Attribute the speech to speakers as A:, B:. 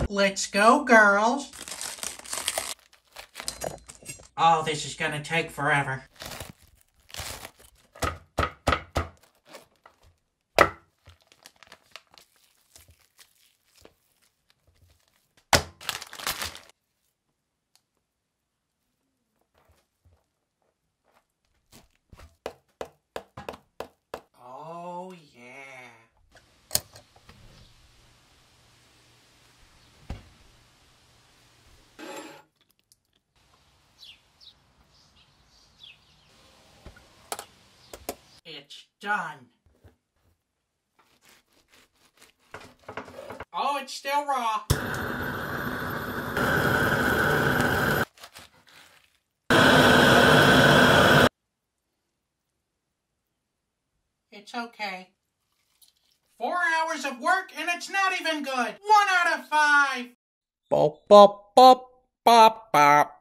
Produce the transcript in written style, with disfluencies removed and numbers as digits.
A: Let's go, girls. Oh, this is gonna take forever. Oh, yeah. It's done. Oh, it's still raw. It's okay. 4 hours of work and it's not even good. 1 out of 5.
B: Bop, bop, bop, bop, bop.